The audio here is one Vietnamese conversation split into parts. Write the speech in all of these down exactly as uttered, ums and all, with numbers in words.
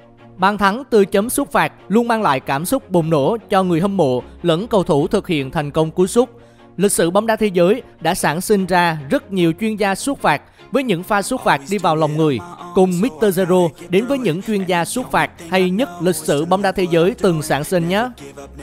Bàn thắng từ chấm sút phạt luôn mang lại cảm xúc bùng nổ cho người hâm mộ lẫn cầu thủ thực hiện thành công cú sút. Lịch sử bóng đá thế giới đã sản sinh ra rất nhiều chuyên gia sút phạt với những pha sút phạt đi vào lòng người. Cùng mít tơ Zero đến với những chuyên gia sút phạt hay nhất lịch sử bóng đá thế giới từng sản sinh nhé.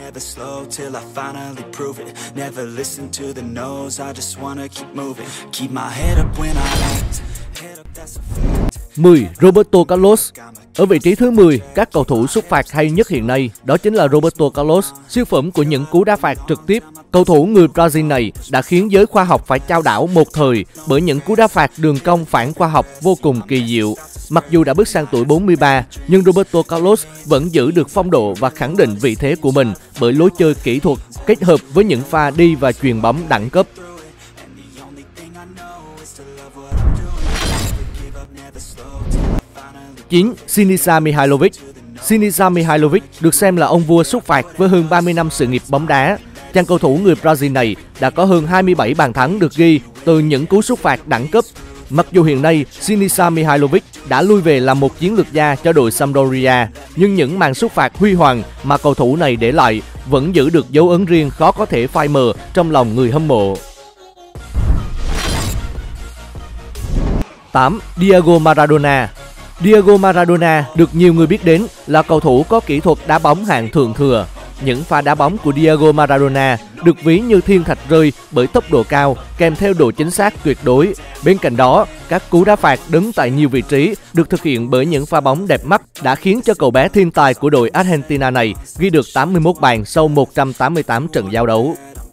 mười. Roberto Carlos. Ở vị trí thứ mười, các cầu thủ sút phạt hay nhất hiện nay đó chính là Roberto Carlos, siêu phẩm của những cú đá phạt trực tiếp. Cầu thủ người Brazil này đã khiến giới khoa học phải chao đảo một thời bởi những cú đá phạt đường cong phản khoa học vô cùng kỳ diệu. Mặc dù đã bước sang tuổi bốn mươi ba, nhưng Roberto Carlos vẫn giữ được phong độ và khẳng định vị thế của mình bởi lối chơi kỹ thuật kết hợp với những pha đi và chuyền bóng đẳng cấp. chín. Sinisa Mihajlovic. Sinisa Mihajlovic được xem là ông vua sút phạt với hơn ba mươi năm sự nghiệp bóng đá. Chàng cầu thủ người Brazil này đã có hơn hai mươi bảy bàn thắng được ghi từ những cú sút phạt đẳng cấp. Mặc dù hiện nay Sinisa Mihajlovic đã lui về làm một chiến lược gia cho đội Sampdoria, nhưng những màn sút phạt huy hoàng mà cầu thủ này để lại vẫn giữ được dấu ấn riêng khó có thể phai mờ trong lòng người hâm mộ. tám. Diego Maradona. Diego Maradona được nhiều người biết đến là cầu thủ có kỹ thuật đá bóng hạng thượng thừa. Những pha đá bóng của Diego Maradona được ví như thiên thạch rơi bởi tốc độ cao kèm theo độ chính xác tuyệt đối. Bên cạnh đó, các cú đá phạt đứng tại nhiều vị trí được thực hiện bởi những pha bóng đẹp mắt đã khiến cho cậu bé thiên tài của đội Argentina này ghi được tám mươi mốt bàn sau một trăm tám mươi tám trận giao đấu.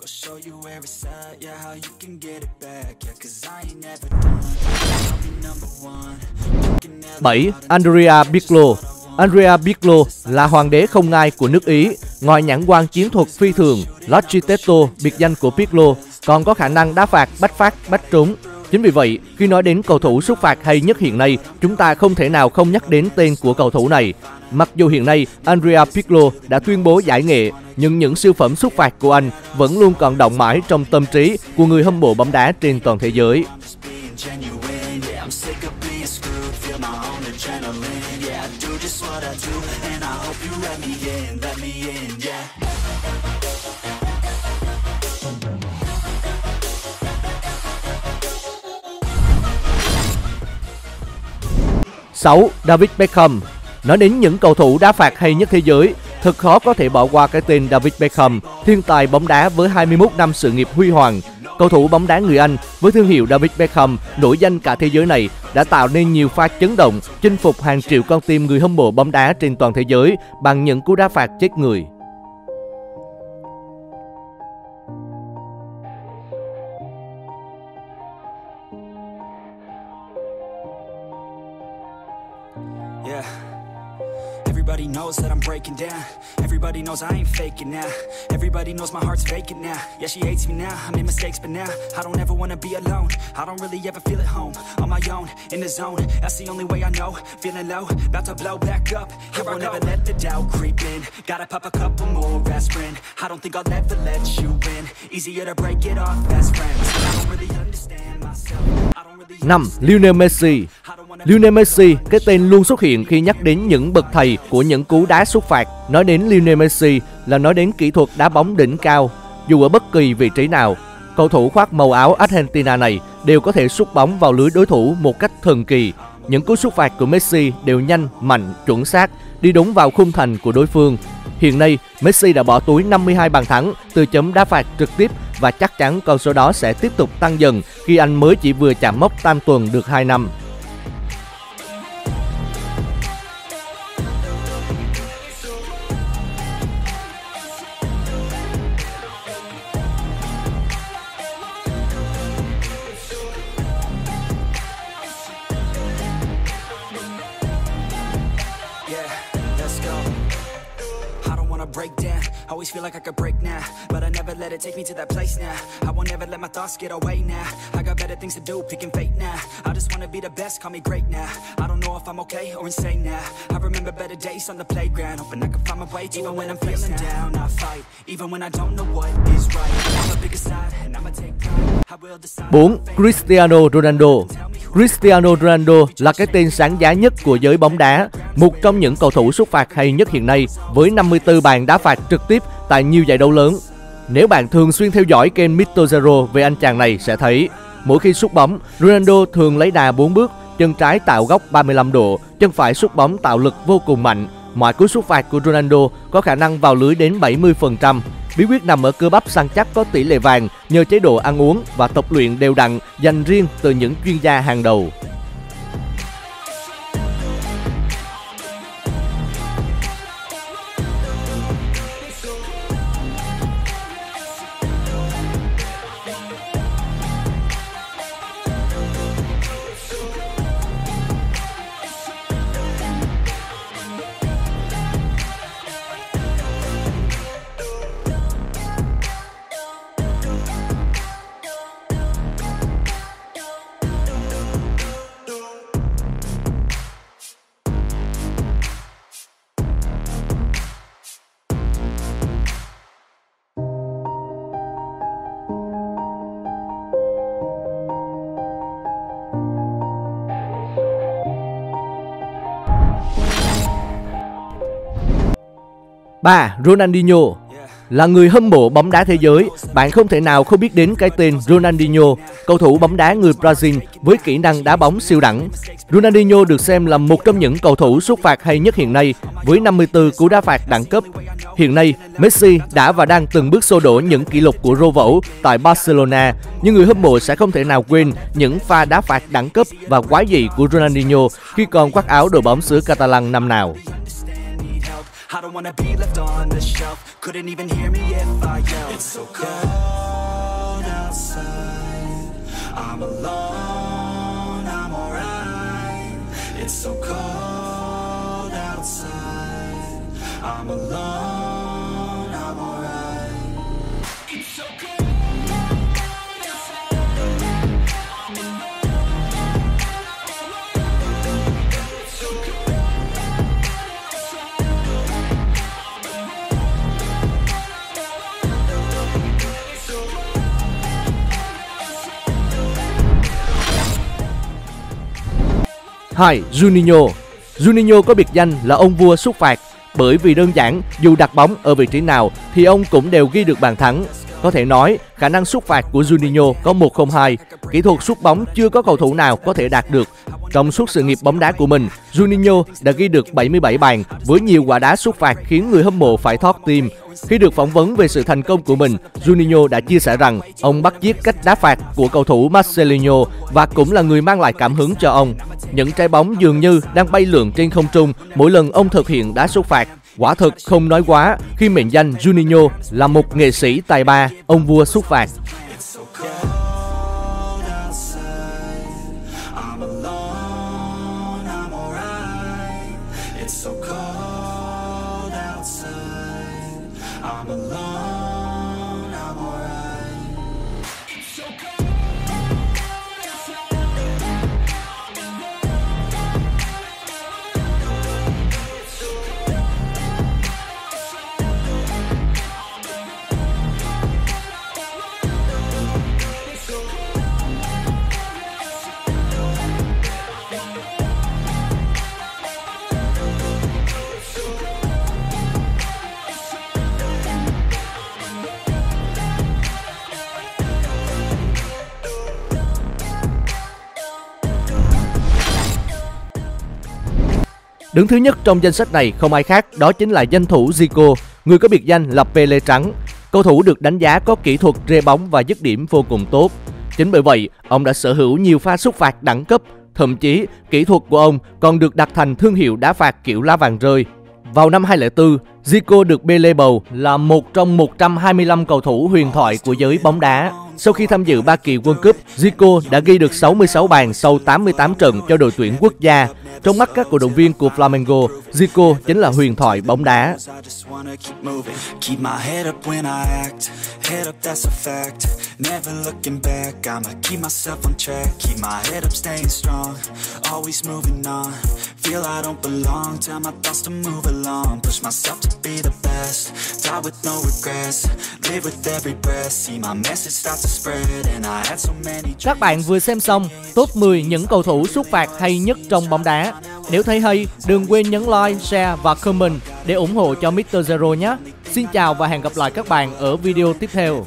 bảy. Andrea Pirlo. Andrea Pirlo là hoàng đế không ngai của nước Ý. Ngoài nhãn quan chiến thuật phi thường, Logittetto, biệt danh của Pirlo, còn có khả năng đá phạt bách phát bách trúng. Chính vì vậy, khi nói đến cầu thủ sút phạt hay nhất hiện nay, chúng ta không thể nào không nhắc đến tên của cầu thủ này. Mặc dù hiện nay Andrea Pirlo đã tuyên bố giải nghệ, nhưng những siêu phẩm sút phạt của anh vẫn luôn còn đọng mãi trong tâm trí của người hâm mộ bóng đá trên toàn thế giới. sáu. David Beckham. Nói đến những cầu thủ đá phạt hay nhất thế giới, thật khó có thể bỏ qua cái tên David Beckham, thiên tài bóng đá với hai mươi mốt năm sự nghiệp huy hoàng. Cầu thủ bóng đá người Anh với thương hiệu David Beckham nổi danh cả thế giới này đã tạo nên nhiều pha chấn động, chinh phục hàng triệu con tim người hâm mộ bóng đá trên toàn thế giới bằng những cú đá phạt chết người. Yeah. Everybody knows that I'm breaking down. Everybody knows I ain't faking now. Everybody knows my heart's vacant now. Yeah, she hates me now, I made mistakes but now I don't ever wanna be alone. I don't really ever feel at home. On my own, in the zone, that's the only way I know. Feeling low, about to blow back up. Here I won't ever let the doubt creep in. Gotta pop a couple more aspirin. I don't think I'll ever let you in. Easier to break it off best friends. I don't really understand myself. I don't really năm. Lionel Messi. Lionel Messi, cái tên luôn xuất hiện khi nhắc đến những bậc thầy của những cú đá sút phạt. Nói đến Lionel Messi là nói đến kỹ thuật đá bóng đỉnh cao. Dù ở bất kỳ vị trí nào, cầu thủ khoác màu áo Argentina này đều có thể sút bóng vào lưới đối thủ một cách thần kỳ. Những cú sút phạt của Messi đều nhanh, mạnh, chuẩn xác, đi đúng vào khung thành của đối phương. Hiện nay, Messi đã bỏ túi năm mươi hai bàn thắng từ chấm đá phạt trực tiếp và chắc chắn con số đó sẽ tiếp tục tăng dần khi anh mới chỉ vừa chạm mốc tam tuần được hai năm. wanna break down. Always feel like I could break now, but I never let it take me to that place now. I won't ever let my thoughts get away now. I got better things to do, picking fate now. I just wanna be the best, call me great now. I don't know if I'm okay or insane now. I remember better days on the playground, hoping I can find my way even when I'm feeling down. I fight, even when I don't know what is right. I'm a bigger side, and I'ma take pride. I will decide. bốn. Cristiano Ronaldo. Cristiano Ronaldo là cái tên sáng giá nhất của giới bóng đá, một trong những cầu thủ sút phạt hay nhất hiện nay với năm mươi tư bàn đá phạt trực tiếp tại nhiều giải đấu lớn. Nếu bạn thường xuyên theo dõi kênh mít tơ Zero về anh chàng này sẽ thấy, mỗi khi sút bóng, Ronaldo thường lấy đà bốn bước, chân trái tạo góc ba mươi lăm độ, chân phải sút bóng tạo lực vô cùng mạnh. Mọi cú sút phạt của Ronaldo có khả năng vào lưới đến bảy mươi phần trăm. Bí quyết nằm ở cơ bắp săn chắc có tỷ lệ vàng nhờ chế độ ăn uống và tập luyện đều đặn dành riêng từ những chuyên gia hàng đầu. ba. Ronaldinho. Là người hâm mộ bóng đá thế giới, bạn không thể nào không biết đến cái tên Ronaldinho, cầu thủ bóng đá người Brazil với kỹ năng đá bóng siêu đẳng. Ronaldinho được xem là một trong những cầu thủ sút phạt hay nhất hiện nay với năm mươi tư cú đá phạt đẳng cấp. Hiện nay, Messi đã và đang từng bước xô đổ những kỷ lục của Rovell tại Barcelona, nhưng người hâm mộ sẽ không thể nào quên những pha đá phạt đẳng cấp và quái dị của Ronaldinho khi còn khoác áo đội bóng xứ Catalan năm nào. I don't wanna be left on the shelf. Couldn't even hear me if I yelled. It's so cold outside. I'm alone, I'm alright. It's so cold outside. I'm alone, I'm alright. It's so cold. hai. Juninho. Juninho có biệt danh là ông vua sút phạt bởi vì đơn giản dù đặt bóng ở vị trí nào thì ông cũng đều ghi được bàn thắng. Có thể nói khả năng sút phạt của Juninho có một không hai, kỹ thuật sút bóng chưa có cầu thủ nào có thể đạt được. Trong suốt sự nghiệp bóng đá của mình, Juninho đã ghi được bảy mươi bảy bàn với nhiều quả đá sút phạt khiến người hâm mộ phải thót tim. Khi được phỏng vấn về sự thành công của mình, Juninho đã chia sẻ rằng ông bắt chước cách đá phạt của cầu thủ Marcelinho và cũng là người mang lại cảm hứng cho ông. Những trái bóng dường như đang bay lượn trên không trung mỗi lần ông thực hiện đá sút phạt. Quả thực không nói quá khi mệnh danh Juninho là một nghệ sĩ tài ba, ông vua sút phạt. Đứng thứ nhất trong danh sách này không ai khác, đó chính là danh thủ Zico, người có biệt danh là Pele trắng. Cầu thủ được đánh giá có kỹ thuật rê bóng và dứt điểm vô cùng tốt. Chính bởi vậy, ông đã sở hữu nhiều pha sút phạt đẳng cấp, thậm chí kỹ thuật của ông còn được đặt thành thương hiệu đá phạt kiểu lá vàng rơi. Vào năm hai không không bốn, Zico được Pele bầu là một trong một trăm hai mươi lăm cầu thủ huyền thoại của giới bóng đá. Sau khi tham dự ba kỳ World Cup, Zico đã ghi được sáu mươi sáu bàn sau tám mươi tám trận cho đội tuyển quốc gia. Trong mắt các cổ động viên của Flamengo, Zico chính là huyền thoại bóng đá. Các bạn vừa xem xong top mười những cầu thủ sút phạt hay nhất trong bóng đá. Nếu thấy hay, đừng quên nhấn like, share và comment để ủng hộ cho mít tơ Zero nhé. Xin chào và hẹn gặp lại các bạn ở video tiếp theo.